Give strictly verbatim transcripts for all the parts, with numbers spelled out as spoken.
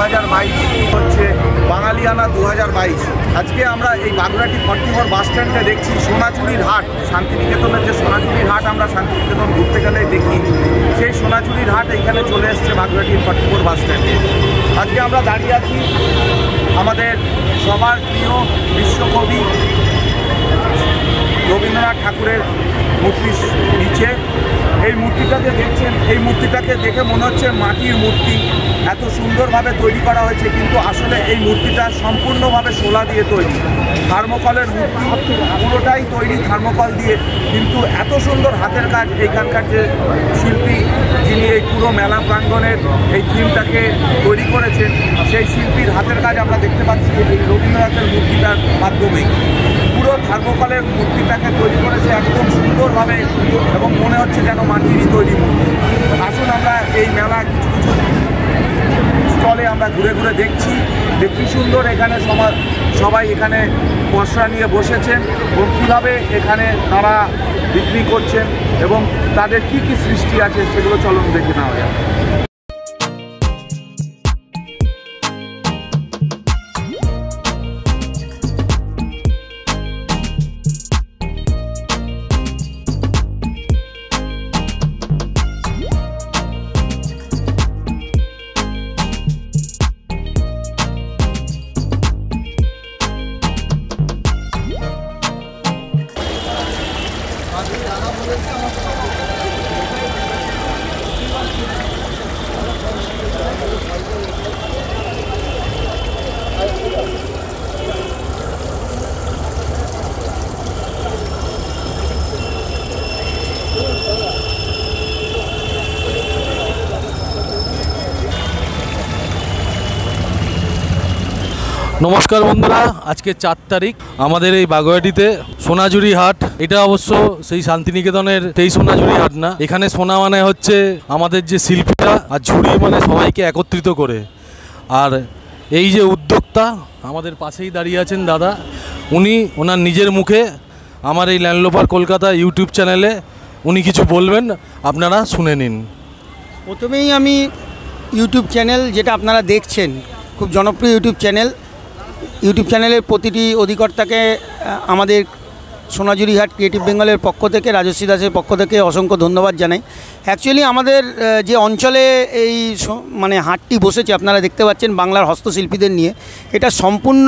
হাজার বাইশ হচ্ছে বাঙালিয়ানা দু হাজার বাইশ। আজকে আমরা এই বাগুইহাটি ফর্টি ফোর বাস স্ট্যান্ডে দেখছি সোনাঝুরির হাট। শান্তিনিকেতনের যে সোনাঝুরির হাট আমরা শান্তিনিকেতন ঘুরতে গেলে দেখি, সেই সোনাঝুরির হাট এইখানে চলে এসছে বাগুইহাটি ফর্টি ফোর বাস স্ট্যান্ডে। আজকে আমরা দাঁড়িয়ে আছি আমাদের সবার প্রিয় বিশ্বকবি রবীন্দ্রনাথ ঠাকুরের মূর্তির নিচে। এই মূর্তিটাকে দেখছেন, এই মূর্তিটাকে দেখে মনে হচ্ছে মাটির মূর্তি, এত সুন্দরভাবে তৈরি করা হয়েছে, কিন্তু আসলে এই মূর্তিটা সম্পূর্ণভাবে শোলা দিয়ে তৈরি। থার্মোকলের মূর্তি, পুরোটাই তৈরি থার্মোকল দিয়ে, কিন্তু এত সুন্দর হাতের কাজ। এইখানকার যে শিল্পী যিনি এই পুরো মেলা প্রাঙ্গণের এই থিমটাকে তৈরি করেছেন, সেই শিল্পীর হাতের কাজ আমরা দেখতে পাচ্ছি এই রবীন্দ্রনাথের মূর্তিটার মাধ্যমেই। পুরো থার্মোকলের মূর্তিটাকে তৈরি করেছে একদম সুন্দরভাবে এবং মনে হচ্ছে যেন মাটিরই তৈরি মূর্তি। আসুন আমরা এই মেলা কিছু কিছু স্টলে আমরা ঘুরে ঘুরে দেখছি যে কী সুন্দর এখানে সমাজ সবাই এখানে পসরা নিয়ে বসেছেন এবং কীভাবে এখানে তারা বিক্রি করছেন এবং তাদের কী কী সৃষ্টি আছে সেগুলো চলুন দেখে নেওয়া যায়। নমস্কার বন্ধুরা, আজকে চার তারিখ আমাদের এই বাগুইহাটিতে সোনাঝুরি হাট। এটা অবশ্য সেই শান্তিনিকেতনের সেই সোনাঝুরি হাট না। এখানে সোনা মানে হচ্ছে আমাদের যে শিল্পীরা, আর ঝুড়ি মানে সবাইকে একত্রিত করে। আর এই যে উদ্যোক্তা আমাদের পাশেই দাঁড়িয়ে আছেন দাদা, উনি ওনার নিজের মুখে আমার এই ল্যান্ডলোপার কলকাতা ইউটিউব চ্যানেলে উনি কিছু বলবেন, আপনারা শুনে নিন। প্রথমেই আমি ইউটিউব চ্যানেল যেটা আপনারা দেখছেন, খুব জনপ্রিয় ইউটিউব চ্যানেল, ইউটিউব চ্যানেলের প্রতিটি অধিকর্তাকে আমাদের সোনাঝুরি হাট ক্রিয়েটিভ বেঙ্গলের পক্ষ থেকে, রাজশ্রী দাসের পক্ষ থেকে অসংখ্য ধন্যবাদ জানাই। অ্যাকচুয়ালি আমাদের যে অঞ্চলে এই মানে হাটটি বসেছে আপনারা দেখতে পাচ্ছেন বাংলার হস্তশিল্পীদের নিয়ে, এটা সম্পূর্ণ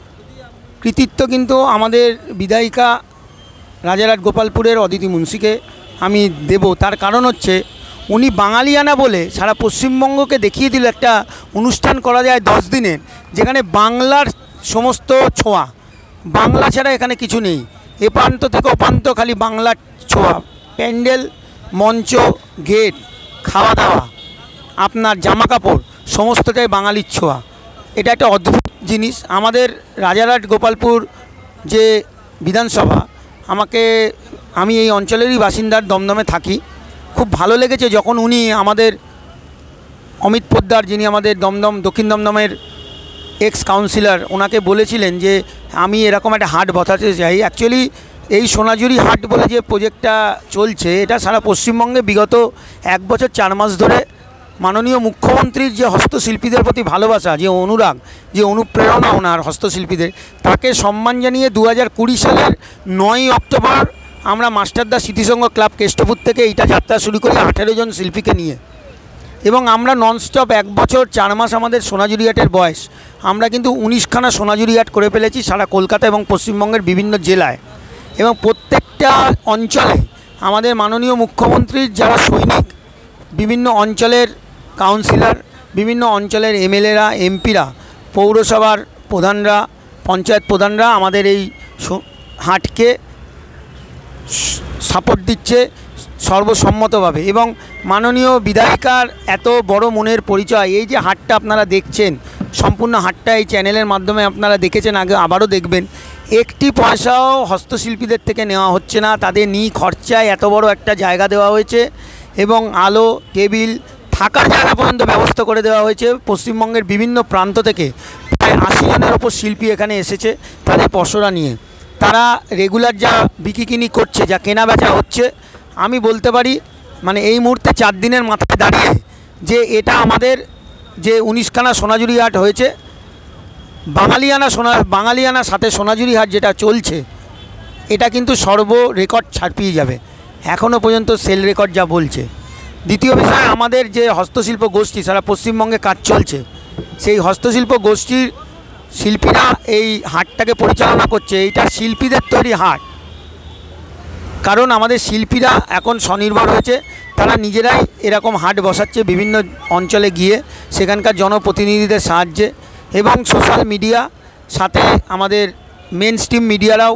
কৃতিত্ব কিন্তু আমাদের বিধায়িকা রাজারহাট গোপালপুরের অদিতি মুন্সিকে আমি দেব। তার কারণ হচ্ছে উনি বাঙালিয়ানা বলে সারা পশ্চিমবঙ্গকে দেখিয়ে দিল একটা অনুষ্ঠান করা যায় দশ দিনের, যেখানে বাংলার সমস্ত ছোঁয়া, বাংলা ছাড়া এখানে কিছু নেই। এ প্রান্ত থেকে ও প্রান্ত খালি বাংলার ছোঁয়া, প্যান্ডেল, মঞ্চ, গেট, খাওয়া দাওয়া, আপনার জামা কাপড় সমস্তটাই বাঙালির ছোঁয়া। এটা একটা অদ্ভুত জিনিস। আমাদের রাজারহাট গোপালপুর যে বিধানসভা, আমাকে আমি এই অঞ্চলেরই বাসিন্দার, দমদমে থাকি। খুব ভালো লেগেছে যখন উনি আমাদের অমিত পোদ্দার, যিনি আমাদের দমদম দক্ষিণ দমদমের এক্স কাউন্সিলর, ওনাকে বলেছিলেন যে আমি এরকম একটা হাট বসাতে চাই। অ্যাকচুয়ালি এই সোনাঝুরি হাট বলে যে প্রজেক্টটা চলছে, এটা সারা পশ্চিমবঙ্গে বিগত এক বছর চার মাস ধরে মাননীয় মুখ্যমন্ত্রীর যে হস্তশিল্পীদের প্রতি ভালোবাসা, যে অনুরাগ, যে অনুপ্রেরণা ওনার হস্তশিল্পীদের, তাকে সম্মান জানিয়ে দু হাজার কুড়ি সালের নয়ই অক্টোবর আমরা মাস্টারদা স্মৃতিসংঘ ক্লাব কেষ্টপুর থেকে এইটা যাত্রা শুরু করি আঠেরো জন শিল্পীকে নিয়ে, এবং আমরা ননস্টপ এক বছর চার মাস আমাদের সোনাঝুরি হাটের বয়স, আমরা কিন্তু উনিশখানা সোনাঝুরি হাট করে ফেলেছি সারা কলকাতা এবং পশ্চিমবঙ্গের বিভিন্ন জেলায়। এবং প্রত্যেকটা অঞ্চলে আমাদের মাননীয় মুখ্যমন্ত্রীর যারা সৈনিক, বিভিন্ন অঞ্চলের কাউন্সিলর, বিভিন্ন অঞ্চলের এমএলএরা, এমপিরা, পৌরসভার প্রধানরা, পঞ্চায়েত প্রধানরা আমাদের এই হাটকে সাপোর্ট দিচ্ছে সর্বসম্মতভাবে। এবং মাননীয় বিধায়িকার এত বড় মনের পরিচয়। এই যে হাটটা আপনারা দেখছেন, সম্পূর্ণ হাটটা এই চ্যানেলের মাধ্যমে আপনারা দেখেছেন, আগে আবারও দেখবেন। একটি পয়সাও হস্তশিল্পীদের থেকে নেওয়া হচ্ছে না, তাদের নি খরচায় এত বড় একটা জায়গা দেওয়া হয়েছে এবং আলো, টেবিল, থাকার জায়গা পর্যন্ত ব্যবস্থা করে দেওয়া হয়েছে। পশ্চিমবঙ্গের বিভিন্ন প্রান্ত থেকে প্রায় আশি জনের ওপর শিল্পী এখানে এসেছে তাদের পসরা নিয়ে। তারা রেগুলার যা বিকিকিনি করছে, যা কেনা বেচা হচ্ছে, আমি বলতে পারি মানে এই মুহূর্তে চার দিনের মাথায় দাঁড়িয়ে যে এটা আমাদের যে উনিশখানা সোনাঝুরি হাট হয়েছে, বাঙালিয়ানা সোনা বাঙালিয়ানা সাথে সোনাঝুরি হাট যেটা চলছে, এটা কিন্তু সর্ব রেকর্ড ছাপিয়ে যাবে, এখনও পর্যন্ত সেল রেকর্ড যা বলছে। দ্বিতীয় বিষয়, আমাদের যে হস্তশিল্প গোষ্ঠী সারা পশ্চিমবঙ্গে কাজ চলছে, সেই হস্তশিল্প গোষ্ঠীর শিল্পীরা এই হাটটাকে পরিচালনা করছে। এইটা শিল্পীদের তৈরি হাট, কারণ আমাদের শিল্পীরা এখন স্বনির্ভর হয়েছে, তারা নিজেরাই এরকম হাট বসাচ্ছে বিভিন্ন অঞ্চলে গিয়ে সেখানকার জনপ্রতিনিধিদের সাহায্যে, এবং সোশ্যাল মিডিয়া সাথে আমাদের মেন স্ট্রিম মিডিয়ারাও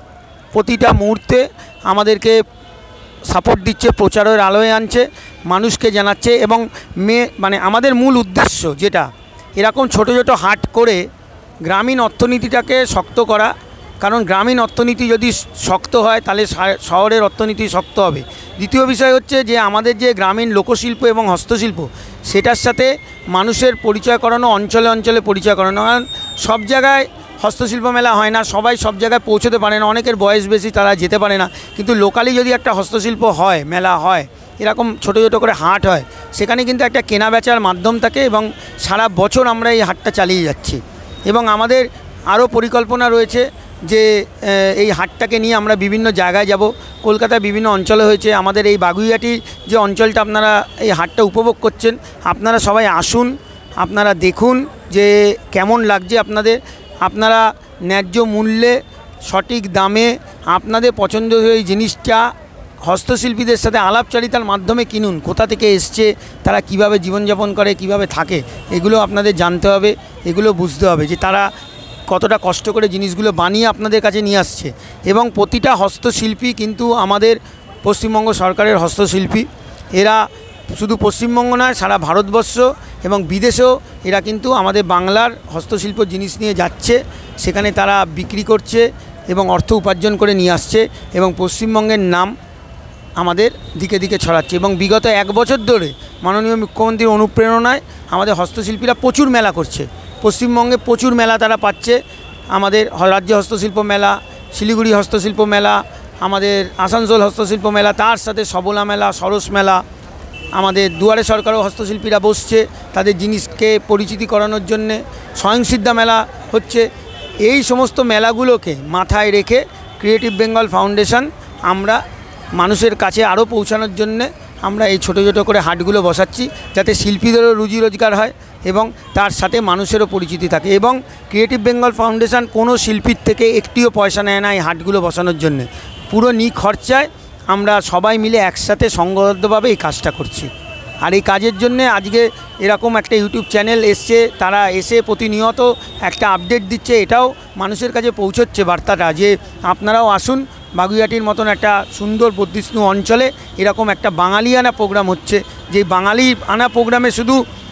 প্রতিটা মুহূর্তে আমাদেরকে সাপোর্ট দিচ্ছে, প্রচারের আলোয় আনছে, মানুষকে জানাচ্ছে। এবং মে মানে আমাদের মূল উদ্দেশ্য যেটা, এরকম ছোটো ছোটো হাট করে গ্রামীণ অর্থনীতিটাকে শক্ত করা, কারণ গ্রামীণ অর্থনীতি যদি শক্ত হয় তাহলে শহরের অর্থনীতি শক্ত হবে। দ্বিতীয় বিষয় হচ্ছে যে আমাদের যে গ্রামীণ লোকশিল্প এবং হস্তশিল্প, সেটার সাথে মানুষের পরিচয় করানো, অঞ্চলে অঞ্চলে পরিচয় করানো। কারণ সব জায়গায় হস্তশিল্প মেলা হয় না, সবাই সব জায়গায় পৌঁছতে পারে না, অনেকের বয়স বেশি, তারা যেতে পারে না। কিন্তু লোকালি যদি একটা হস্তশিল্প হয়, মেলা হয়, এরকম ছোটো ছোটো করে হাট হয়, সেখানে কিন্তু একটা কেনা বেচার মাধ্যম থাকে, এবং সারা বছর আমরা এই হাটটা চালিয়ে যাচ্ছি। এবং আমাদের আরও পরিকল্পনা রয়েছে যে এই হাটটাকে নিয়ে আমরা বিভিন্ন জায়গায় যাব। কলকাতায় বিভিন্ন অঞ্চলে হয়েছে, আমাদের এই বাগুইহাটি যে অঞ্চলটা আপনারা এই হাটটা উপভোগ করছেন, আপনারা সবাই আসুন, আপনারা দেখুন যে কেমন লাগছে আপনাদের। আপনারা ন্যায্য মূল্যে সঠিক দামে আপনাদের পছন্দের এই জিনিসটা হস্তশিল্পীদের সাথে আলাপচারিতার মাধ্যমে কিনুন। কোথা থেকে এসছে, তারা কিভাবে জীবনযাপন করে, কিভাবে থাকে, এগুলো আপনাদের জানতে হবে, এগুলো বুঝতে হবে যে তারা কতটা কষ্ট করে জিনিসগুলো বানিয়ে আপনাদের কাছে নিয়ে আসছে। এবং প্রতিটা হস্তশিল্পী কিন্তু আমাদের পশ্চিমবঙ্গ সরকারের হস্তশিল্পী। এরা শুধু পশ্চিমবঙ্গ নয়, সারা ভারতবর্ষ এবং বিদেশেও এরা কিন্তু আমাদের বাংলার হস্তশিল্প জিনিস নিয়ে যাচ্ছে, সেখানে তারা বিক্রি করছে এবং অর্থ উপার্জন করে নিয়ে আসছে, এবং পশ্চিমবঙ্গের নাম আমাদের দিকে দিকে ছড়াচ্ছে। এবং বিগত এক বছর ধরে মাননীয় মুখ্যমন্ত্রীর অনুপ্রেরণায় আমাদের হস্তশিল্পীরা প্রচুর মেলা করছে, পশ্চিমবঙ্গে প্রচুর মেলা তারা পাচ্ছে। আমাদের রাজ্য হস্তশিল্প মেলা, শিলিগুড়ি হস্তশিল্প মেলা, আমাদের আসানসোল হস্তশিল্প মেলা, তার সাথে সবলা মেলা, সরস মেলা, আমাদের দুয়ারে সরকারও হস্তশিল্পীরা বসছে তাদের জিনিসকে পরিচিতি করানোর জন্যে, স্বয়ংসিদ্ধা মেলা হচ্ছে। এই সমস্ত মেলাগুলোকে মাথায় রেখে ক্রিয়েটিভ বেঙ্গল ফাউন্ডেশন আমরা মানুষের কাছে আরও পৌঁছানোর জন্যে আমরা এই ছোটো ছোটো করে হাটগুলো বসাচ্ছি, যাতে শিল্পীদেরও রুজি রোজগার হয় এবং তার সাথে মানুষেরও পরিচিতি থাকে। এবং ক্রিয়েটিভ বেঙ্গল ফাউন্ডেশন কোনো শিল্পীর থেকে একটিও পয়সা নেয় না এই হাটগুলো বসানোর জন্যে, পুরো নিখরচায় আমরা সবাই মিলে একসাথে সংঘবদ্ধভাবে এই কাজটা করছি। আর এই কাজের জন্যে আজকে এরকম একটা ইউটিউব চ্যানেল এসছে, তারা এসে প্রতিনিয়ত একটা আপডেট দিচ্ছে, এটাও মানুষের কাছে পৌঁছচ্ছে বার্তাটা যে আপনারাও আসুন, বাগুইহাটির মতন একটা সুন্দর বর্ধিষ্ণু অঞ্চলে এরকম একটা বাঙালি আনা প্রোগ্রাম হচ্ছে। যে বাঙালি আনা প্রোগ্রামে শুধু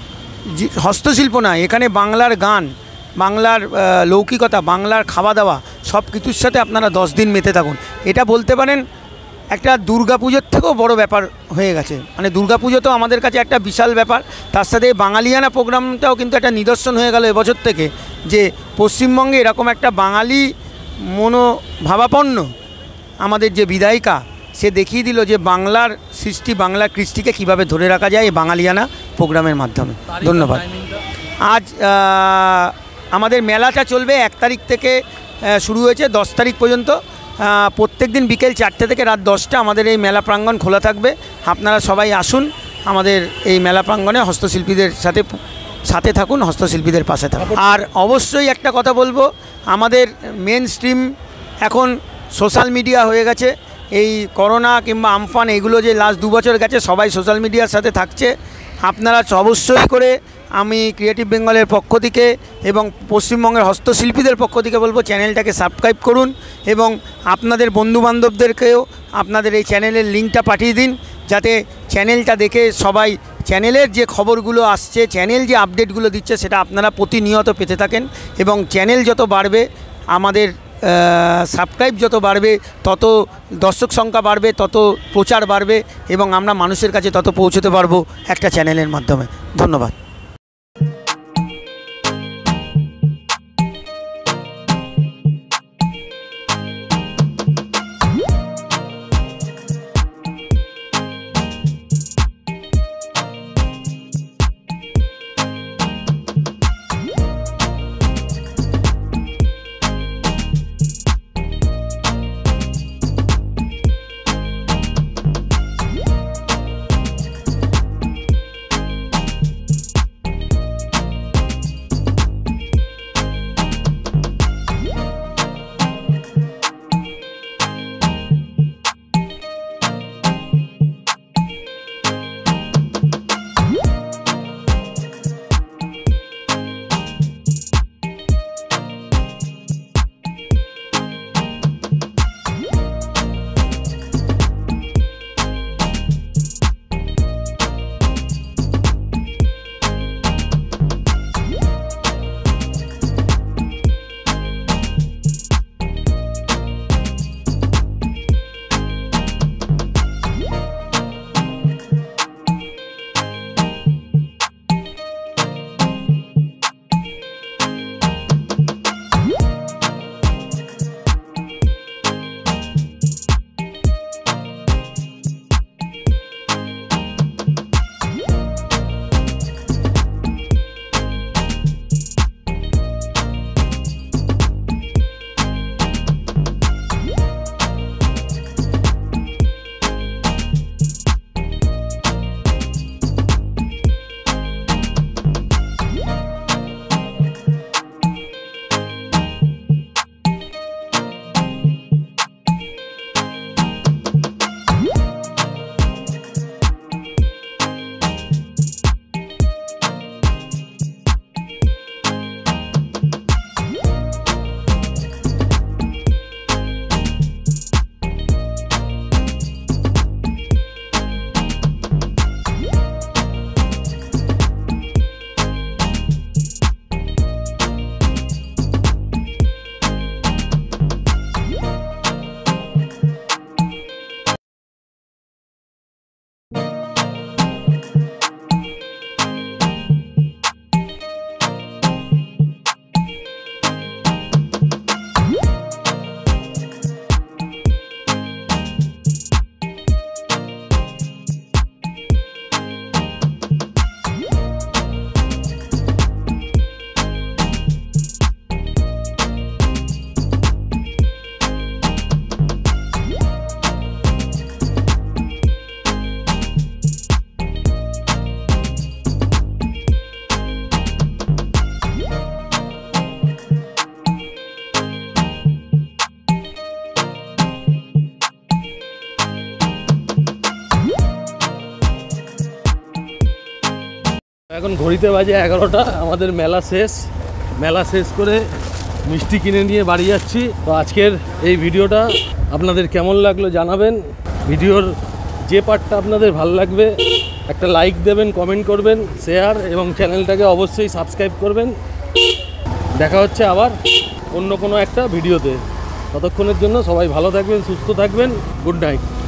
হস্তশিল্প নয়, এখানে বাংলার গান, বাংলার লৌকিকতা, বাংলার খাওয়া দাওয়া সব কিছুর সাথে আপনারা দশ দিন মেতে থাকুন। এটা বলতে পারেন একটা দুর্গাপুজোর থেকেও বড় ব্যাপার হয়ে গেছে। মানে দুর্গাপুজো তো আমাদের কাছে একটা বিশাল ব্যাপার, তার সাথে বাঙালিয়ানা প্রোগ্রামটাও কিন্তু একটা নিদর্শন হয়ে গেল এবছর থেকে, যে পশ্চিমবঙ্গে এরকম একটা বাঙালি মনোভাবাপন্ন আমাদের যে বিধায়িকা, সে দেখিয়ে দিল যে বাংলার সৃষ্টি, বাংলার কৃষ্টিকে কীভাবে ধরে রাখা যায় এই বাঙালিয়ানা প্রোগ্রামের মাধ্যমে। ধন্যবাদ। আজ আমাদের মেলাটা চলবে এক তারিখ থেকে শুরু হয়েছে দশ তারিখ পর্যন্ত, প্রত্যেক দিন বিকেল চারটে থেকে রাত দশটা আমাদের এই মেলা প্রাঙ্গণ খোলা থাকবে। আপনারা সবাই আসুন আমাদের এই মেলা প্রাঙ্গণে, হস্তশিল্পীদের সাথে সাথে থাকুন, হস্তশিল্পীদের পাশে থাকুন। আর অবশ্যই একটা কথা বলবো, আমাদের মেন স্ট্রিম এখন সোশ্যাল মিডিয়া হয়ে গেছে। এই করোনা কিংবা আমফান এগুলো যে লাস্ট দু বছর গেছে, সবাই সোশ্যাল মিডিয়ার সাথে থাকছে। আপনারা অবশ্যই করে, আমি ক্রিয়েটিভ বেঙ্গলের পক্ষ থেকে এবং পশ্চিমবঙ্গের হস্তশিল্পীদের পক্ষ থেকে বলবো, চ্যানেলটাকে সাবস্ক্রাইব করুন এবং আপনাদের বন্ধুবান্ধবদেরকেও আপনাদের এই চ্যানেলের লিঙ্কটা পাঠিয়ে দিন, যাতে চ্যানেলটা দেখে সবাই চ্যানেলের যে খবরগুলো আসছে, চ্যানেল যে আপডেটগুলো দিচ্ছে, সেটা আপনারা প্রতিনিয়ত পেতে থাকেন। এবং চ্যানেল যত বাড়বে, আমাদের সাবস্ক্রাইব যত বাড়বে, তত দর্শক সংখ্যা বাড়বে, তত প্রচার বাড়বে এবং আমরা মানুষের কাছে তত পৌঁছতে পারবো একটা চ্যানেলের মাধ্যমে। ধন্যবাদ। এখন ঘড়িতে বাজে এগারোটা, আমাদের মেলা শেষ। মেলা শেষ করে মিষ্টি কিনে নিয়ে বাড়ি যাচ্ছি। তো আজকের এই ভিডিওটা আপনাদের কেমন লাগলো জানাবেন। ভিডিওর যে পার্টটা আপনাদের ভালো লাগবে একটা লাইক দেবেন, কমেন্ট করবেন, শেয়ার এবং চ্যানেলটাকে অবশ্যই সাবস্ক্রাইব করবেন। দেখা হচ্ছে আবার অন্য কোনো একটা ভিডিওতে। ততক্ষণের জন্য সবাই ভালো থাকবেন, সুস্থ থাকবেন। Good night.